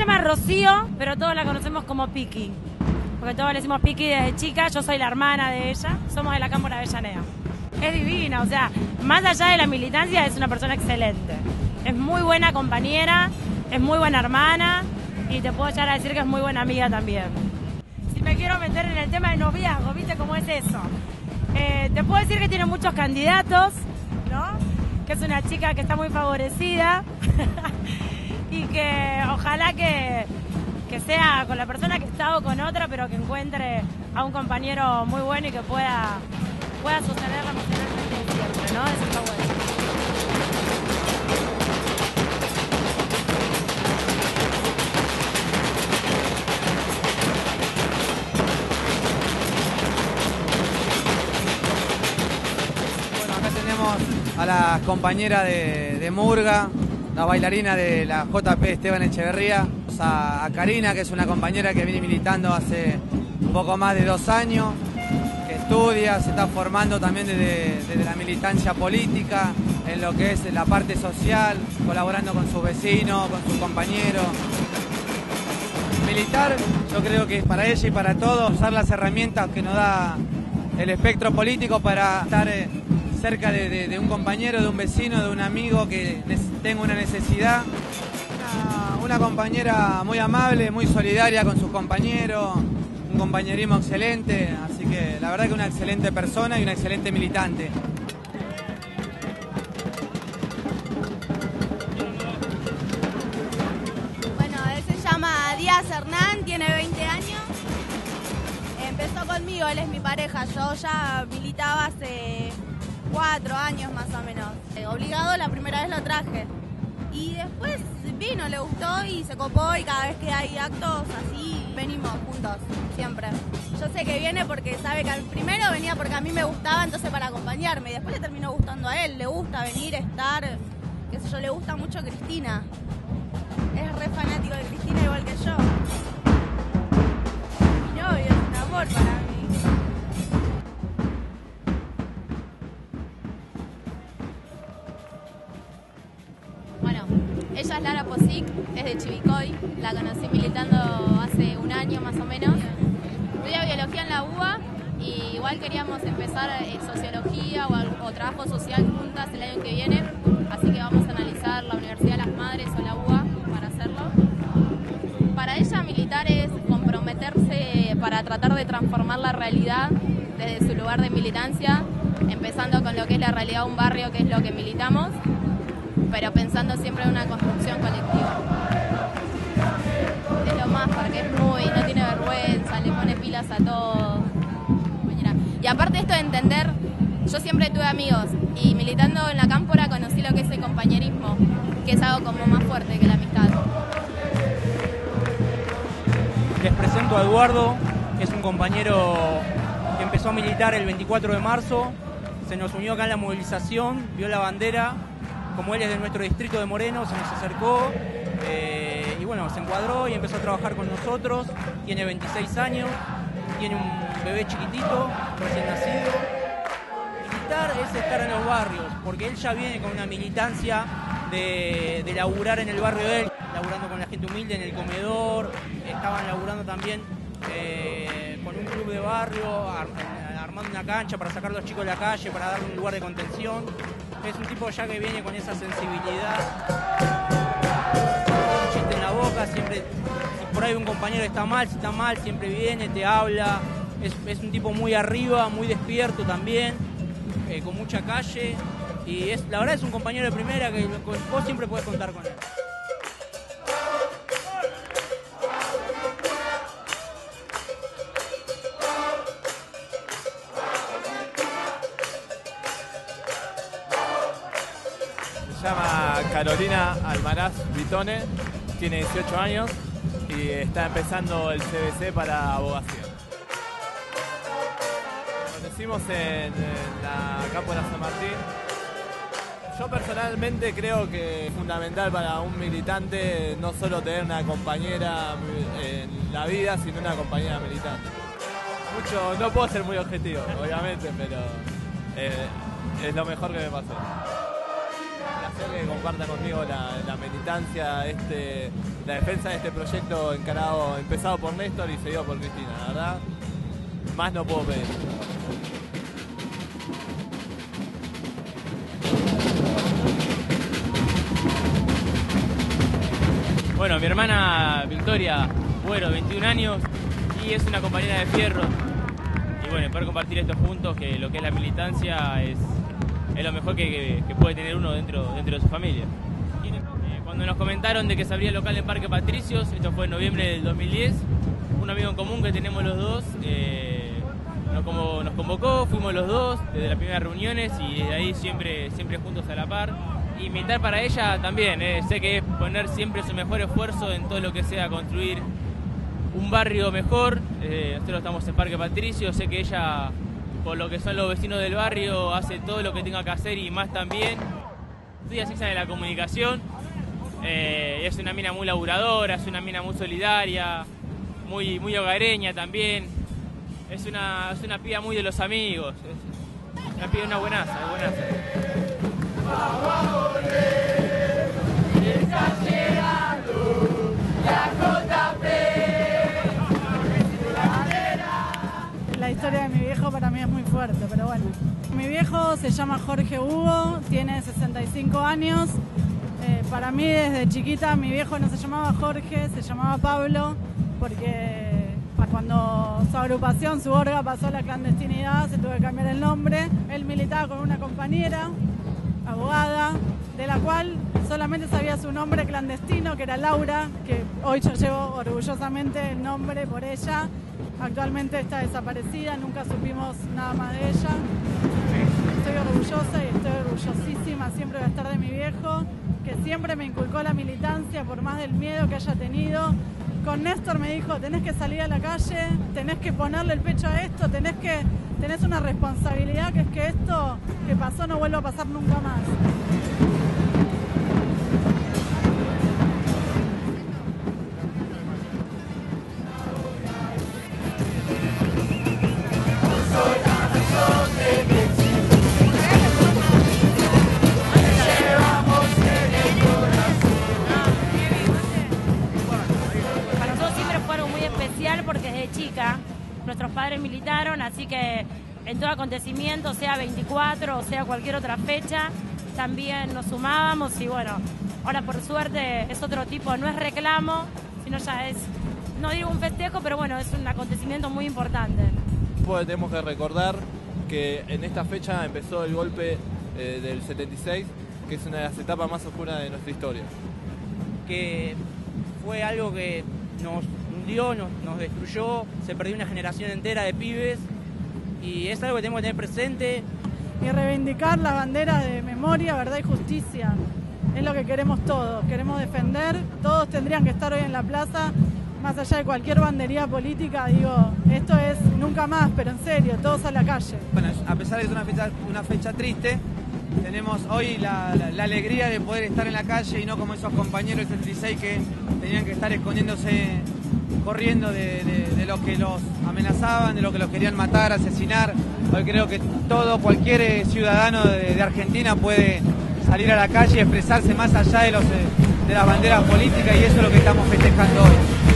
llama Rocío, pero todos la conocemos como Piki. Porque todos le decimos Piki desde chica, yo soy la hermana de ella, somos de la Cámpora Avellaneda. Es divina, o sea, más allá de la militancia es una persona excelente. Es muy buena compañera, es muy buena hermana y te puedo llegar a decir que es muy buena amiga también. Si me quiero meter en el tema de noviazgo, ¿viste cómo es eso? Te puedo decir que tiene muchos candidatos, ¿no? Que es una chica que está muy favorecida y que ojalá que sea con la persona que está o con otra, pero que encuentre a un compañero muy bueno y que pueda sostenerla emocionalmente siempre, ¿no? Eso está bueno. Bueno, acá tenemos a la compañera de Murga, la bailarina de la JP Esteban Echeverría, a Karina, que es una compañera que viene militando hace un poco más de 2 años, que estudia, se está formando también desde la militancia política, en lo que es la parte social, colaborando con sus vecinos, con sus compañeros. Militar, yo creo que es para ella y para todos, usar las herramientas que nos da el espectro político para estar cerca de un compañero, de un vecino, de un amigo que tenga una necesidad. Una compañera muy amable, muy solidaria con sus compañeros, un compañerismo excelente, así que la verdad que una excelente persona y una excelente militante. Bueno, él se llama Díaz Hernán, tiene 20 años. Empezó conmigo, él es mi pareja, yo ya militaba hace 4 años más o menos. Obligado, la primera vez lo traje. Y después vino, le gustó y se copó y cada vez que hay actos así venimos juntos, siempre. Yo sé que viene porque sabe que primero venía porque a mí me gustaba, entonces para acompañarme. Y después le terminó gustando a él, le gusta venir, estar, qué sé yo, le gusta mucho Cristina. Es re fanático de Cristina igual que yo. Mi novio es un amor para mí. Ella es Lara Posic, es de Chivicoy, la conocí militando hace 1 año más o menos. Estudia biología en la UBA y igual queríamos empezar sociología o trabajo social juntas el año que viene, así que vamos a analizar la Universidad de las Madres o la UBA para hacerlo. Para ella militar es comprometerse para tratar de transformar la realidad desde su lugar de militancia, empezando con lo que es la realidad de un barrio, que es lo que militamos, pero pensando siempre en una construcción colectiva. Es lo más, porque es no tiene vergüenza, le pone pilas a todo. Y aparte esto de entender, yo siempre tuve amigos y militando en la Cámpora conocí lo que es el compañerismo, que es algo como más fuerte que la amistad. Les presento a Eduardo, que es un compañero que empezó a militar el 24 de marzo, se nos unió acá en la movilización, vio la bandera. Como él es de nuestro distrito de Moreno, se nos acercó y bueno, se encuadró y empezó a trabajar con nosotros. Tiene 26 años, tiene un bebé chiquitito, recién nacido. Militar es estar en los barrios, porque él ya viene con una militancia de laburar en el barrio de él, laburando con la gente humilde en el comedor, estaban laburando también con un club de barrio, armando una cancha para sacar a los chicos de la calle, para darle un lugar de contención. Es un tipo ya que viene con esa sensibilidad, un chiste en la boca, siempre, si por ahí un compañero está mal, si está mal, siempre viene, te habla, es un tipo muy arriba, muy despierto también, con mucha calle, y la verdad es un compañero de primera que vos siempre podés contar con él. Se llama Carolina Almaraz Vitone, tiene 18 años y está empezando el CBC para abogacía. Nos conocimos en la Cámpora San Martín. Yo personalmente creo que es fundamental para un militante no solo tener una compañera en la vida, sino una compañera militante. No puedo ser muy objetivo, obviamente, pero es lo mejor que me pasó. Que comparta conmigo la militancia, la defensa de este proyecto empezado por Néstor y seguido por Cristina. La verdad, más no puedo pedir. Bueno, mi hermana Victoria, 21 años, y es una compañera de fierro. Y bueno, poder compartir esto juntos, que lo que es la militancia es lo mejor que puede tener uno dentro de su familia. Cuando nos comentaron de que se abría el local en Parque Patricios, esto fue en noviembre del 2010, un amigo en común que tenemos los dos nos convocó, fuimos los dos desde las primeras reuniones y desde ahí siempre juntos a la par. Y militar para ella también, sé que es poner siempre su mejor esfuerzo en todo lo que sea construir un barrio mejor. Nosotros estamos en Parque Patricios, sé que ella, por lo que son los vecinos del barrio, hace todo lo que tenga que hacer y más también. Estudia Ciencias de la Comunicación, es una mina muy laburadora, es una mina muy solidaria, muy hogareña también. Es una piba muy de los amigos, es una piba, una buenaza. La historia de mi viejo para mí es muy fuerte, pero bueno. Mi viejo se llama Jorge Hugo, tiene 65 años. Para mí desde chiquita mi viejo no se llamaba Jorge, se llamaba Pablo, porque cuando su agrupación, su orga, pasó a la clandestinidad, se tuvo que cambiar el nombre. Él militaba con una compañera, abogada, de la cual solamente sabía su nombre clandestino, que era Laura, que hoy yo llevo orgullosamente el nombre por ella. Actualmente está desaparecida, nunca supimos nada más de ella. Estoy orgullosa y estoy orgullosísima siempre de estar de mi viejo, que siempre me inculcó la militancia por más del miedo que haya tenido. Con Néstor me dijo, tenés que salir a la calle, tenés que ponerle el pecho a esto, tenés una responsabilidad, que es que esto que pasó no vuelva a pasar nunca más. Porque desde chica nuestros padres militaron, así que en todo acontecimiento, sea 24 o sea cualquier otra fecha, también nos sumábamos y bueno, ahora por suerte es otro tipo, no es reclamo, sino ya es, no digo un festejo, pero bueno, es un acontecimiento muy importante. Tenemos que recordar que en esta fecha empezó el golpe del 76, que es una de las etapas más oscuras de nuestra historia. Que fue algo que nos hundió, nos destruyó, se perdió una generación entera de pibes y es algo que tenemos que tener presente. Y reivindicar las banderas de memoria, verdad y justicia. Es lo que queremos todos, queremos defender, todos tendrían que estar hoy en la plaza, más allá de cualquier bandería política, digo, esto es nunca más, pero en serio, todos a la calle. Bueno, a pesar de que es una fecha triste, tenemos hoy la alegría de poder estar en la calle y no como esos compañeros del 76 que tenían que estar escondiéndose, corriendo de lo que los amenazaban, de lo que los querían matar, asesinar. Hoy creo que cualquier ciudadano de Argentina puede salir a la calle y expresarse más allá de las banderas políticas y eso es lo que estamos festejando hoy.